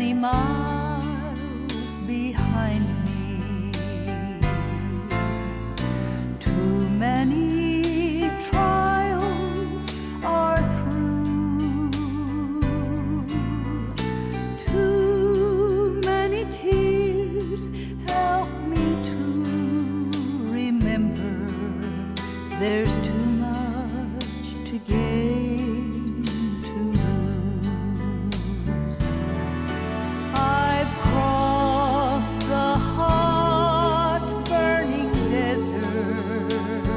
many miles behind me, too many trials are through, too many tears help me to remember there's too much to gain, to lose. I've crossed the hot, burning desert,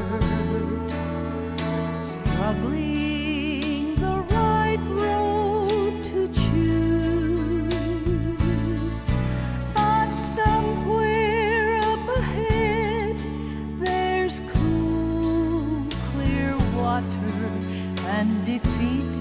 struggling the right road to choose. But somewhere up ahead, there's cool, clear water and defeat